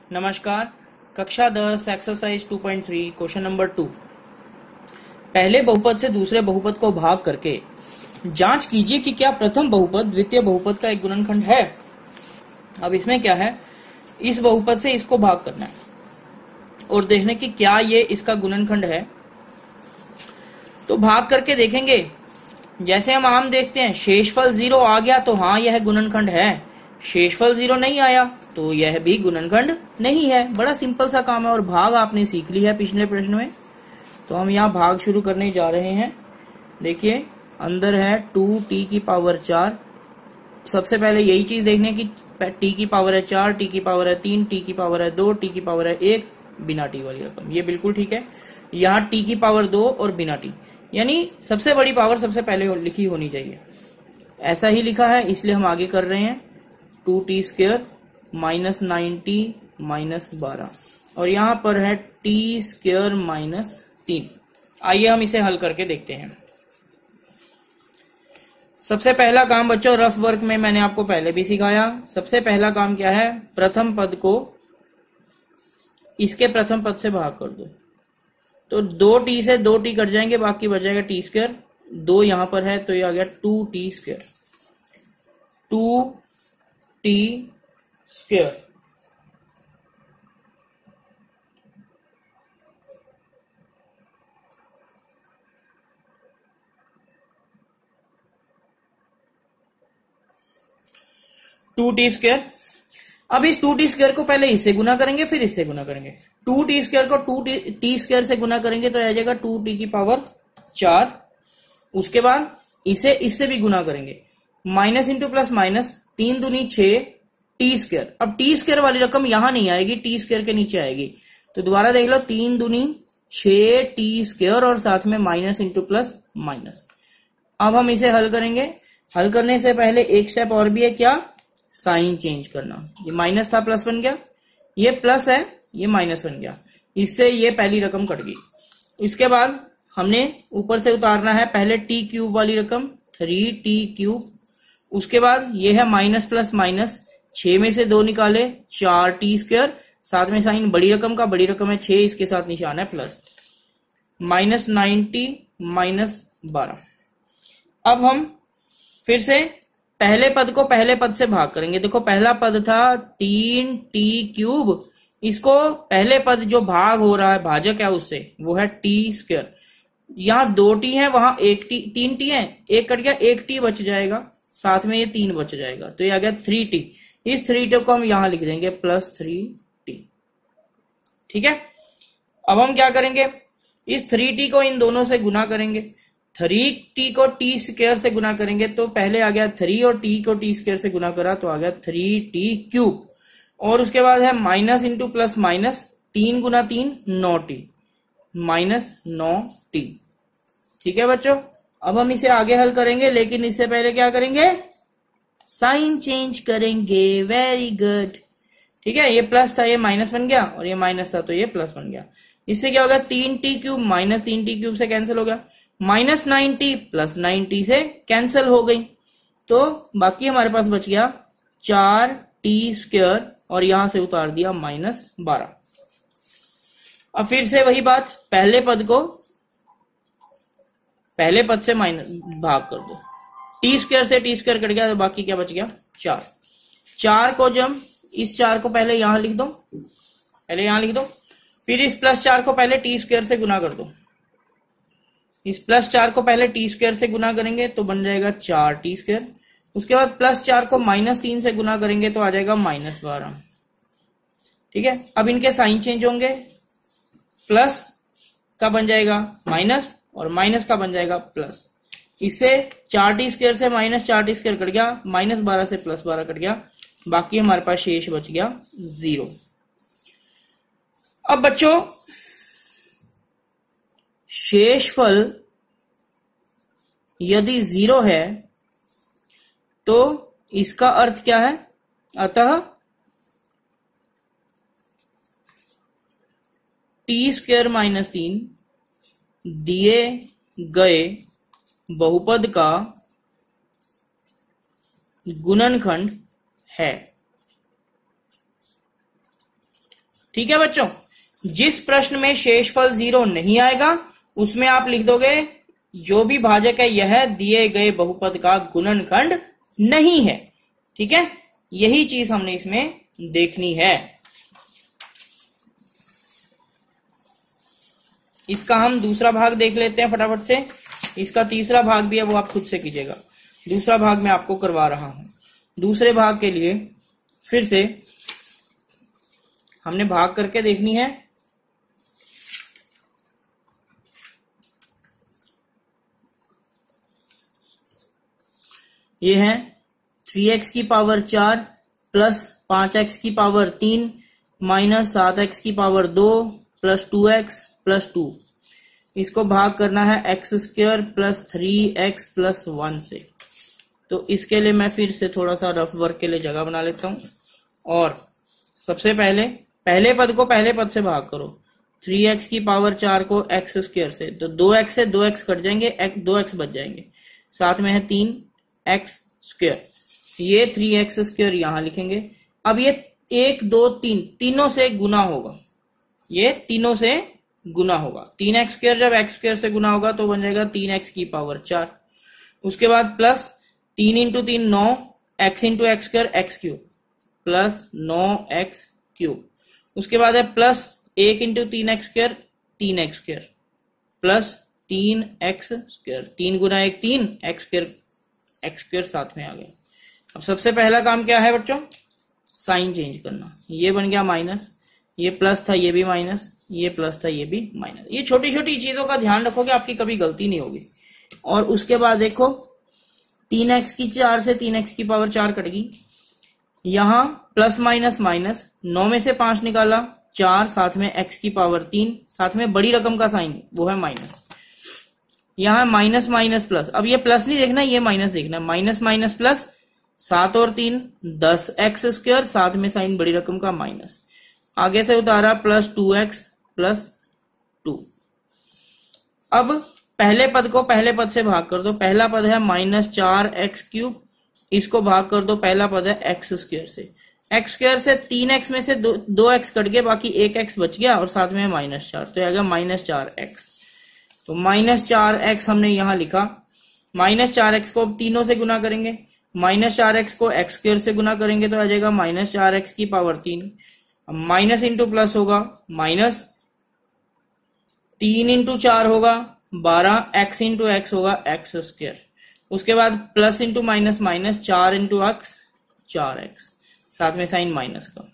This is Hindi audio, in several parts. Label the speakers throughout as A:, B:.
A: नमस्कार। कक्षा 10 एक्सरसाइज 2.3 क्वेश्चन नंबर 2। पहले बहुपद से दूसरे बहुपद को भाग करके जांच कीजिए कि क्या प्रथम बहुपद द्वितीय बहुपद का एक गुणनखंड है। अब इसमें क्या है, इस बहुपद से इसको भाग करना है और देखने की क्या ये इसका गुणनखंड है। तो भाग करके देखेंगे, जैसे हम आम देखते हैं शेषफल 0 आ गया तो हाँ यह गुणनखंड है, शेषफल 0 नहीं आया तो यह भी गुणनखंड नहीं है। बड़ा सिंपल सा काम है और भाग आपने सीख ली है पिछले प्रश्न में। तो हम यहाँ भाग शुरू करने जा रहे हैं। देखिए अंदर है 2t की पावर 4। सबसे पहले यही चीज देखने की t की पावर है 4, t की पावर है 3, t की पावर है 2, t की पावर है 1 बिना t वाली रकम। ये बिल्कुल ठीक है। यहाँ t की पावर 2 और बिना t, यानी सबसे बड़ी पावर सबसे पहले लिखी होनी चाहिए। ऐसा ही लिखा है इसलिए हम आगे कर रहे हैं। 2t square minus 9t minus 12 और यहाँ पर है t स्क्वायर माइनस 3। आइए हम इसे हल करके देखते हैं। सबसे पहला काम बच्चों, रफ वर्क में मैंने आपको पहले भी सिखाया। सबसे पहला काम क्या है, प्रथम पद को इसके प्रथम पद से भाग कर दो। तो 2t से 2t कट जाएंगे, बाकी बच जाएगा t स्क्वायर। 2 यहां पर है तो ये आ गया 2t square. 2t square two T square. अब इस 2t स्क्वायर को पहले इससे गुना करेंगे फिर इससे गुना करेंगे। 2t स्क्वायर को 2t स्क्वायर से गुना करेंगे तो आ जाएगा 2t की पावर 4। उसके बाद इसे इससे भी गुना करेंगे, माइनस इंटू प्लस माइनस, 3 दूनी 6 टी स्क्वायर। अब टी स्क्वायर वाली रकम यहां नहीं आएगी, टी स्क्वायर के नीचे आएगी। तो दोबारा देख लो, 3 दूनी 6 टी स्क्वायर और साथ में माइनस इंटू प्लस माइनस। अब हम इसे हल करेंगे। हल करने से पहले एक स्टेप और भी है, क्या, साइन चेंज करना। ये माइनस था प्लस बन गया, ये प्लस है ये माइनस बन गया। इससे ये पहली रकम कट गई। इसके बाद हमने ऊपर से उतारना है पहले टी क्यूब वाली रकम, 3t क्यूब। उसके बाद ये है माइनस प्लस माइनस, 6 में से 2 निकाले 4t स्क्वायर। साथ में साइन बड़ी रकम का, बड़ी रकम है 6, इसके साथ निशान है प्लस, माइनस 9t माइनस 12। अब हम फिर से पहले पद को पहले पद से भाग करेंगे। देखो पहला पद था 3t क्यूब, इसको पहले पद जो भाग हो रहा है, भाजक है उससे, वो है t स्क्वायर। यहाँ 2t है, वहां 3t है, एक कट गया, 1t बच जाएगा, साथ में ये 3 बच जाएगा तो ये आ गया 3t। इस 3t को हम यहां लिख देंगे प्लस 3t। ठीक है। अब हम क्या करेंगे, इस 3t को इन दोनों से गुना करेंगे। 3t को t स्क्वायर से गुना करेंगे तो पहले आ गया 3 और t को t स्क्वायर से गुना करा तो आ गया 3t क्यूब। और उसके बाद है माइनस इंटू प्लस माइनस, 3 गुना 3 9t माइनस 9t। ठीक है बच्चों। अब हम इसे आगे हल करेंगे, लेकिन इससे पहले क्या करेंगे, साइन चेंज करेंगे। Very good. ठीक है, ये प्लस था ये माइनस बन गया और ये माइनस था तो ये प्लस बन गया। इससे क्या होगा, 3t cube minus 3t cube से कैंसिल हो गया, माइनस 9t प्लस 9t से कैंसिल हो गई। तो बाकी हमारे पास बच गया 4t स्क्वायर और यहां से उतार दिया माइनस 12। अब फिर से वही बात, पहले पद को पहले पद से माइनस भाग कर दो। t स्क्वायर से t स्क्वायर कट गया तो बाकी क्या बच गया, 4। 4 को जब इस 4 को पहले यहां लिख दो, पहले यहां लिख दो, फिर इस प्लस 4 को पहले t स्क्वायर से गुना कर दो। इस प्लस 4 को पहले t स्क्वायर से गुना करेंगे तो बन जाएगा 4t स्क्वायर। उसके बाद प्लस 4 को माइनस 3 से गुना करेंगे तो आ जाएगा माइनस 12। ठीक है। अब इनके साइन चेंज होंगे, प्लस का बन जाएगा माइनस और माइनस का बन जाएगा प्लस। इससे 4t स्क्वायर से माइनस 4t स्क्वायर कट गया, माइनस 12 से प्लस 12 कट गया, बाकी हमारे पास शेष बच गया 0। अब बच्चों शेषफल यदि 0 है तो इसका अर्थ क्या है, अतः t स्क्वायर माइनस 3 दिए गए बहुपद का गुणनखंड है। ठीक है बच्चों, जिस प्रश्न में शेषफल 0 नहीं आएगा उसमें आप लिख दोगे जो भी भाजक है यह दिए गए बहुपद का गुणनखंड नहीं है। ठीक है, यही चीज हमने इसमें देखनी है। इसका हम दूसरा भाग देख लेते हैं फटाफट से। इसका तीसरा भाग भी है, वो आप खुद से कीजिएगा। दूसरा भाग मैं आपको करवा रहा हूं। दूसरे भाग के लिए फिर से हमने भाग करके देखनी है। ये है 3x की पावर 4 प्लस 5x की पावर 3 माइनस 7x की पावर 2 प्लस 2x प्लस 2। इसको भाग करना है x square plus 3x plus 1 से। तो इसके लिए मैं फिर से थोड़ा सा रफ वर्क के लिए जगह बना लेता हूं। और सबसे पहले पद को पहले पद से भाग करो। 3x की पावर 4 को x स्क्वायर से, तो 2x से 2x कट जाएंगे, 2x बच जाएंगे। साथ में है 3x स्क्वायर, ये 3x स्क्वायर यहां लिखेंगे। अब ये 1 2 3 तीनों से गुना होगा, ये तीनों से गुना होगा। 3x स्क्वायर जब x स्क्वायर से गुना होगा तो बन जाएगा 3x की पावर 4। उसके बाद plus 3 into 3 9 x into X square X cube plus 9x cube. उसके बाद है plus 1 into 3x square 3x square plus 3x square. 3 गुना 1 3 x स्क्वायर साथ में आ गया। अब सबसे पहला काम क्या है बच्चों, साइन चेंज करना। ये बन गया माइनस, ये प्लस था ये भी माइनस, ये प्लस था ये भी माइनस। ये छोटी छोटी चीजों का ध्यान रखोगे, आपकी कभी गलती नहीं होगी। और उसके बाद देखो 3x की 4 से 3x की पावर 4 कटेगी। यहां प्लस माइनस माइनस, 9 में से 5 निकाला 4, साथ में x की पावर 3, साथ में बड़ी रकम का साइन वो है माइनस। यहां माइनस माइनस प्लस, अब ये प्लस नहीं देखना, ये माइनस देखना। माइनस माइनस प्लस, 7 और 3 10x स्क्वायर, साथ में साइन बड़ी रकम का माइनस। आगे से उतारा प्लस 2x प्लस 2। अब पहले पद को पहले पद से भाग कर दो। पहला पद है माइनस 4x क्यूब, इसको भाग कर दो, पहला पद है x स्क्वायर से। x स्क्वायर से 3x में से 2x कट गए, बाकी 1x बच गया और साथ में माइनस 4, तो आएगा माइनस 4x। तो माइनस 4x हमने यहां लिखा। माइनस 4x को तीनों से गुना करेंगे, माइनस 4x को x स्क्वायर से गुना करेंगे तो आ जाएगा माइनस 4x की पावर 3। माइनस इंटू प्लस होगा माइनस, 3 इंटू 4 होगा 12, x इंटू एक्स होगा x स्क्वायर। उसके बाद plus into minus minus, 4 into X 4x, साथ में साइन माइनस का।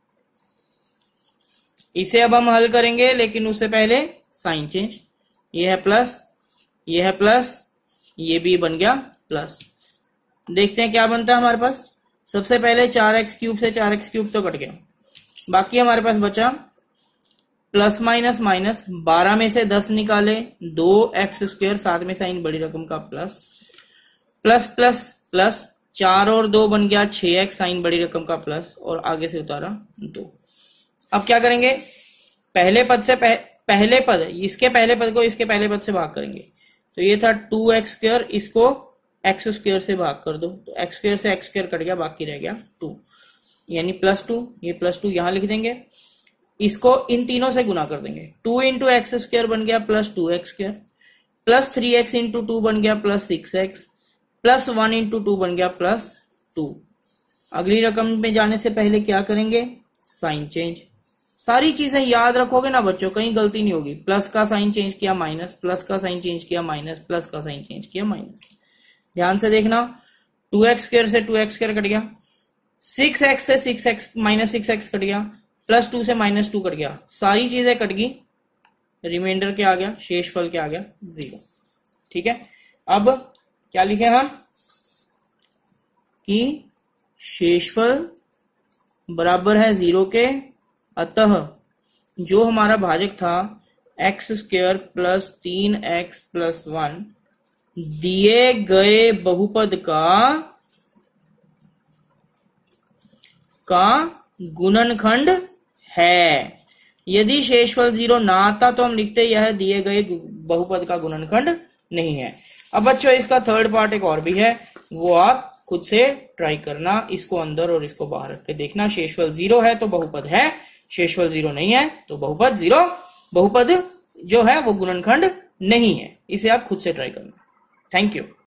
A: इसे अब हम हल करेंगे, लेकिन उससे पहले साइन चेंज। ये है प्लस, ये है प्लस, ये भी बन गया प्लस। देखते हैं क्या बनता है हमारे पास। सबसे पहले 4x क्यूब से 4x क्यूब तो कट गया, बाकी हमारे पास बचा प्लस माइनस माइनस, 12 में से 10 निकाले 2x स्क्वायर, साथ में साइन बड़ी रकम का प्लस, प्लस प्लस प्लस, 4 और 2 बन गया 6x, साइन बड़ी रकम का प्लस, और आगे से उतारा 2। अब क्या करेंगे, पहले पद से पहले पद, इसके पहले पद को इसके पहले पद से भाग करेंगे। तो ये था 2x स्क्वायर, इसको x स्क्वायर से भाग कर दो, तो x स्क्वायर से x स्क्वायर कट गया, बाकी रह गया 2, यानी प्लस 2। ये प्लस 2 यहां लिख देंगे, इसको इन तीनों से गुना कर देंगे। 2 इंटू एक्स स्क्वायर बन गया plus 2x square, plus 3x into 2 बन गया प्लस 6x, प्लस 1 इंटू 2 बन गया प्लस 2। अगली रकम में जाने से पहले क्या करेंगे, साइन चेंज। सारी चीजें याद रखोगे ना बच्चों, कहीं गलती नहीं होगी। प्लस का साइन चेंज किया माइनस, प्लस का साइन चेंज किया माइनस, प्लस का साइन चेंज किया माइनस। ध्यान से देखना, 2x स्क्वायर से 2x स्क्वायर कट गया, 6x से 6x माइनस 6x कट गया, प्लस 2 से माइनस 2 कट गया, सारी चीजें कट गई, रिमाइंडर क्या आ गया, शेषफल क्या आ गया, 0। ठीक है, अब क्या लिखे हम कि शेषफल बराबर है 0 के, अतः जो हमारा भाजक था x square plus 3x plus 1 दिए गए बहुपद का गुणनखंड है। यदि शेषफल 0 ना आता तो हम लिखते यह दिए गए बहुपद का गुणनखंड नहीं है। अब बच्चों इसका थर्ड पार्ट एक और भी है, वो आप खुद से ट्राई करना, इसको अंदर और इसको बाहर रख के देखना। शेषफल 0 है तो बहुपद है, शेषफल 0 नहीं है तो बहुपद 0, बहुपद जो है वो गुणनखंड नहीं है। इसे आप खुद से ट्राई करना। Thank you.